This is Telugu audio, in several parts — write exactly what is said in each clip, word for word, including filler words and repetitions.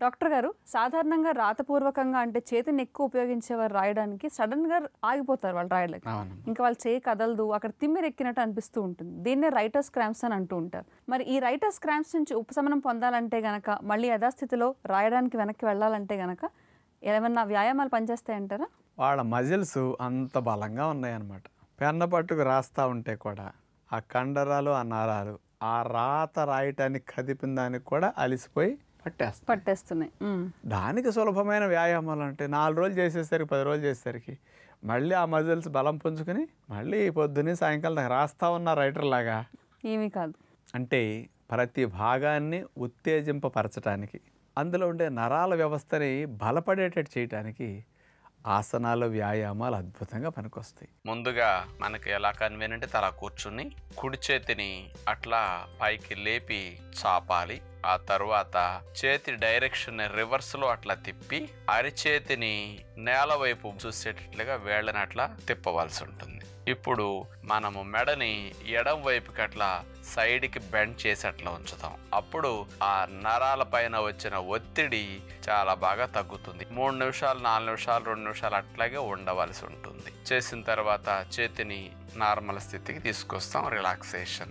డాక్టర్ గారు సాధారణంగా రాతపూర్వకంగా అంటే చేతిని ఎక్కువ ఉపయోగించేవారు రాయడానికి సడన్గా ఆగిపోతారు వాళ్ళు రాయలేక. ఇంకా వాళ్ళు చేయి కదలదు, అక్కడ తిమ్మిరి ఎక్కినట్టు అనిపిస్తూ ఉంటుంది. దీన్నే రైటర్స్ క్రాంప్స్ అని అంటూ ఉంటారు. మరి ఈ రైటర్స్ క్రాంప్స్ నుంచి ఉపశమనం పొందాలంటే గనక, మళ్ళీ యథాస్థితిలో రాయడానికి వెనక్కి వెళ్ళాలంటే గనక ఏమైనా వ్యాయామాలు పనిచేస్తాయంటారా? వాళ్ళ మజిల్స్ అంత బలంగా ఉన్నాయన్నమాట. పెన్న పట్టుకు రాస్తూ ఉంటే కూడా ఆ కండరాలు ఆ నరాలు ఆ రాత రాయటానికి కదిపిన దానికి కూడా అలిసిపోయి పట్టేస్తాయి పట్టేస్తున్నాయి దానికి సులభమైన వ్యాయామాలు అంటే నాలుగు రోజులు చేసేసరికి పది రోజులు చేసేసరికి మళ్ళీ ఆ మజిల్స్ బలం పుంజుకుని మళ్ళీ పొద్దున్నే సాయంకాలం రాస్తా ఉన్న రైటర్ లాగా ఏమీ కాదు. అంటే ప్రతి భాగాన్ని ఉత్తేజింపపరచడానికి, అందులో ఉండే నరాల వ్యవస్థని బలపడేటట్టు చేయడానికి ఆసనాలు వ్యాయామాలు అద్భుతంగా పనికొస్తాయి. ముందుగా మనకి ఎలా కన్వీనియంట్ అలా కూర్చుని కుడి చేతిని అట్లా పైకి లేపి చాపాలి. ఆ తర్వాత చేతి డైరెక్షన్ రివర్స్ లో అట్లా తిప్పి అరిచేతిని నేల వైపు చూసేటట్లుగా వేళ్ళని అట్లా తిప్పవలసి ఉంటుంది. ఇప్పుడు మనము మెడని ఎడం వైపుకి అట్లా సైడ్కి బెండ్ చేసి అట్లా ఉంచుతాం. అప్పుడు ఆ నరాల పైన వచ్చిన ఒత్తిడి చాలా బాగా తగ్గుతుంది. మూడు నిమిషాలు నాలుగు నిమిషాలు రెండు నిమిషాలు అట్లాగే ఉండవలసి ఉంటుంది. చేసిన తర్వాత చేతిని నార్మల్ స్థితికి తీసుకొస్తాం, రిలాక్సేషన్.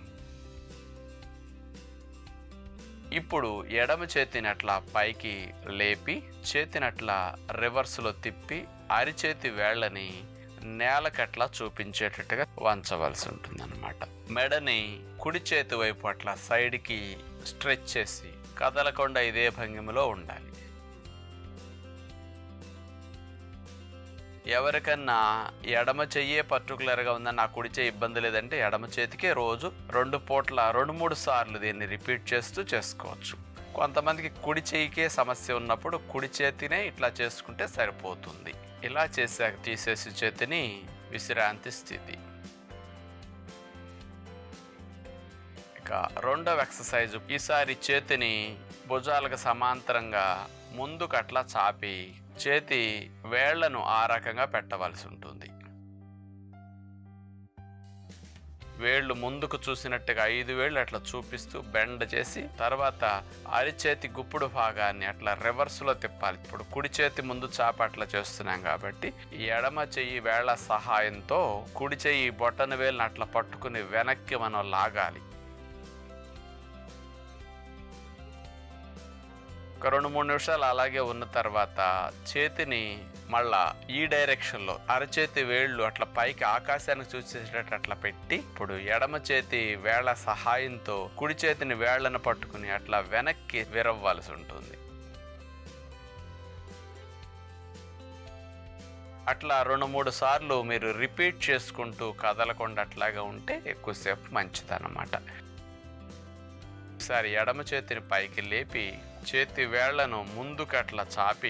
ఇప్పుడు ఎడమ చేతిని అట్లా పైకి లేపి చేతిని అట్లా రివర్స్లో తిప్పి అరిచేతి వేళ్ళని నేలకట్లా చూపించేటట్టుగా వంచవలసి ఉంటుంది అన్నమాట. మెడని కుడి చేతి వైపు అట్లా సైడ్కి స్ట్రెచ్ చేసి కదలకుండా ఇదే భంగిమలో ఉండాలి. ఎవరికన్నా ఎడమ చెయ్యే పర్టికులర్గా ఉందని నా కుడి చేయి ఇబ్బంది లేదంటే ఎడమ చేతికే రోజు రెండు పూట్ల రెండు మూడు సార్లు దీన్ని రిపీట్ చేస్తూ చేసుకోవచ్చు. కొంతమందికి కుడి చేయికే సమస్య ఉన్నప్పుడు కుడి చేతినే ఇట్లా చేసుకుంటే సరిపోతుంది. ఇలా చేసాక తీసేసి చేతిని విశ్రాంతి స్థితి. ఇక రెండవ ఎక్సర్సైజ్, ఈసారి చేతిని భుజాలకు సమాంతరంగా ముందుకు అట్లా చాపి చేతి వేళ్లను ఆ రకంగా పెట్టవలసి ఉంటుంది. వేళ్ళు ముందుకు చూసినట్టుగా ఐదు వేళ్ళు అట్లా చూపిస్తూ బెండ్ చేసి తర్వాత అరిచేతి గుప్పుడు భాగాన్ని అట్లా రివర్స్ లో తిప్పాలి. ఇప్పుడు కుడి చేతి ముందు చాప అట్లా చేస్తున్నాం కాబట్టి ఎడమ చెయ్యి వేళ్ల సహాయంతో కుడి చెయ్యి బొట్టన వేళ్ళని అట్లా పట్టుకుని వెనక్కి మనం లాగాలి. ఒక రెండు మూడు నిమిషాలు అలాగే ఉన్న తర్వాత చేతిని మళ్ళా ఈ డైరెక్షన్ లో అరచేతి వేళ్ళు అట్లా పైకి ఆకాశానికి చూసేటట్టు అట్లా పెట్టి ఇప్పుడు ఎడమ చేతి వేళ్ల సహాయంతో కుడి చేతిని వేళ్లను పట్టుకుని అట్లా వెనక్కి విరవ్వాల్సి ఉంటుంది. అట్లా రెండు మూడు సార్లు మీరు రిపీట్ చేసుకుంటూ కదలకుండా అట్లాగా ఉంటే ఎక్కువసేపు మంచిదన్నమాట. ఒకసారి ఎడమ చేతిని పైకి లేపి చేతి వేళ్లను ముందుకు అట్లా చాపి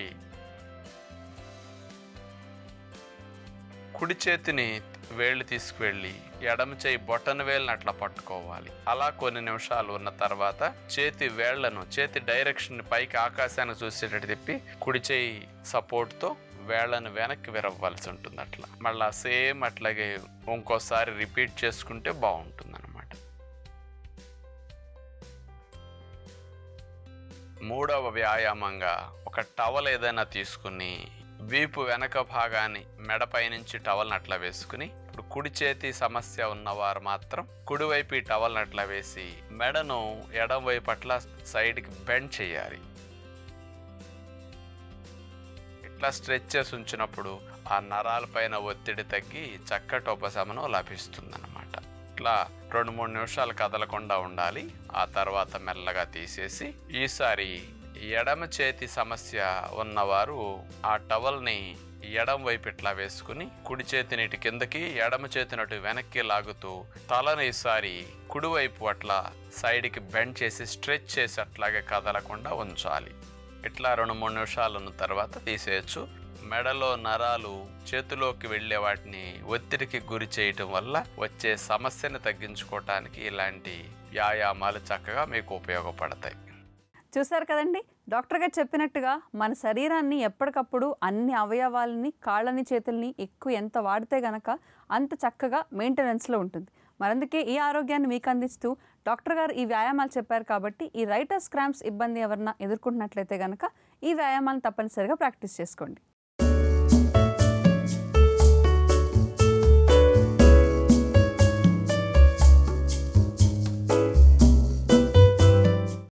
కుడి చేతిని వేళ్ళు తీసుకువెళ్ళి ఎడమ చేయి బొట్టన వేళ్ళని అట్లా పట్టుకోవాలి. అలా కొన్ని నిమిషాలు ఉన్న తర్వాత చేతి వేళ్లను చేతి డైరెక్షన్ పైకి ఆకాశానికి చూసేటట్టు తిప్పి కుడి చేయి సపోర్ట్తో వేళ్లను వెనక్కి విరవ్వాల్సి ఉంటుంది. అట్లా మళ్ళా సేమ్ అట్లాగే ఇంకోసారి రిపీట్ చేసుకుంటే బాగుంటుంది అన్నమాట. మూడవ వ్యాయామంగా ఒక టవల్ ఏదైనా తీసుకుని వీపు వెనక భాగాన్ని మెడపై నుంచి టవల్ అట్లా వేసుకుని ఇప్పుడు కుడి చేతి సమస్య ఉన్నవారు మాత్రం కుడివైపు టవల్ అట్లా వేసి మెడను ఎడం వైపు అట్లా సైడ్కి బెండ్ చేయాలి. ఇట్లా స్ట్రెచ్ చేసి ఉంచినప్పుడు ఆ నరాల పైన ఒత్తిడి తగ్గి చక్కటి ఉపశమనం లభిస్తుంది అన్నమాట. ఇట్లా రెండు మూడు నిమిషాలు కదలకుండా ఉండాలి. ఆ తర్వాత మెల్లగా తీసేసి ఈసారి ఎడమ చేతి సమస్య ఉన్నవారు ఆ టవల్ని ఎడం వైపు ఇట్లా వేసుకుని కుడి చేతిని ఇటు కిందకి ఎడమ చేతిని అటు వెనక్కి లాగుతూ తలను ఈసారి కుడివైపు అట్లా సైడ్కి బెండ్ చేసి స్ట్రెచ్ చేసి అట్లాగే కదలకుండా ఉంచాలి. ఇట్లా రెండు మూడు నిమిషాలు ఉన్న తర్వాత తీసేయచ్చు. మెడలో నరాలు చేతిలోకి వెళ్ళే వాటిని ఒత్తిడికి గురి చేయటం వల్ల వచ్చే సమస్యను తగ్గించుకోవటానికి ఇలాంటి వ్యాయామాలు చక్కగా మీకు ఉపయోగపడతాయి. చూసారు కదండి, డాక్టర్ గారు చెప్పినట్టుగా మన శరీరాన్ని ఎప్పటికప్పుడు అన్ని అవయవాలని కాళ్ళని చేతుల్ని ఎక్కువ ఎంత వాడితే గనక అంత చక్కగా మెయింటెనెన్స్లో ఉంటుంది. మరందుకే ఈ ఆరోగ్యాన్ని మీకు అందిస్తూ డాక్టర్ గారు ఈ వ్యాయామాలు చెప్పారు కాబట్టి ఈ రైటర్స్ క్రాంప్స్ ఇబ్బంది ఎవరన్నా ఎదుర్కొంటున్నట్లయితే కనుక ఈ వ్యాయామాలను తప్పనిసరిగా ప్రాక్టీస్ చేసుకోండి.